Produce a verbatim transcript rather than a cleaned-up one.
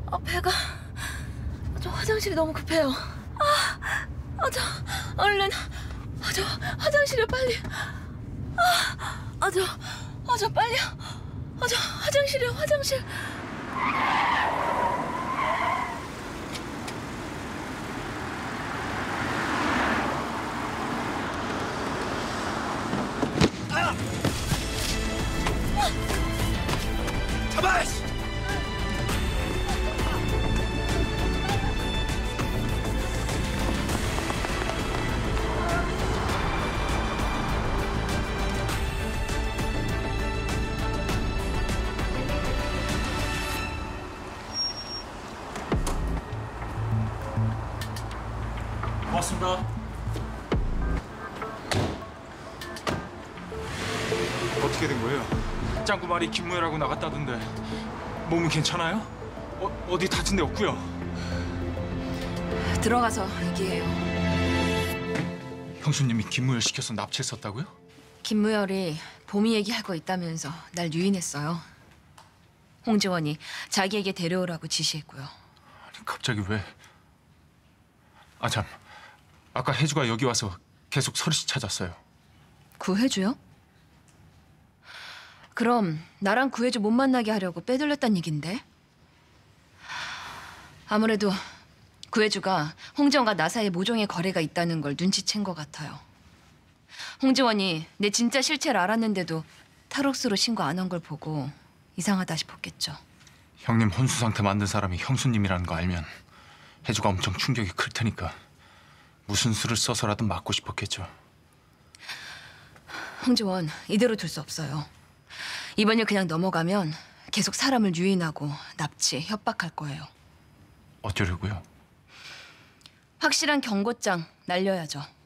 아, 배가... 저 화장실이 너무 급해요. 아, 아, 저 얼른... 아, 저 화장실에 빨리... 아, 아, 저... 아, 저 빨리요. 아, 저 화장실이요, 화장실. 잡아! 고맙습니다. 어떻게 된 거예요? 짱구 말이 김무열하고 나갔다던데 몸은 괜찮아요? 어, 어디 다친 데 없고요? 들어가서 얘기해요. 형수님이 김무열 시켜서 납치했었다고요? 김무열이 봄이 얘기할 거 있다면서 날 유인했어요. 홍지원이 자기에게 데려오라고 지시했고요. 아니, 갑자기 왜? 아 참, 아까 혜주가 여기 와서 계속 서리 씨 찾았어요. 구혜주요? 그럼 나랑 구혜주 못 만나게 하려고 빼돌렸단 얘긴데? 아무래도 구혜주가 홍지원과 나 사이에 모종의 거래가 있다는 걸 눈치챈 것 같아요. 홍지원이 내 진짜 실체를 알았는데도 탈옥수로 신고 안 한 걸 보고 이상하다 싶었겠죠. 형님 혼수 상태 만든 사람이 형수님이라는 거 알면 혜주가 엄청 충격이 클 테니까 무슨 수를 써서라도 막고 싶었겠죠. 홍지원 이대로 둘 수 없어요. 이번 일 그냥 넘어가면 계속 사람을 유인하고 납치, 협박할 거예요. 어쩌려고요? 확실한 경고장 날려야죠.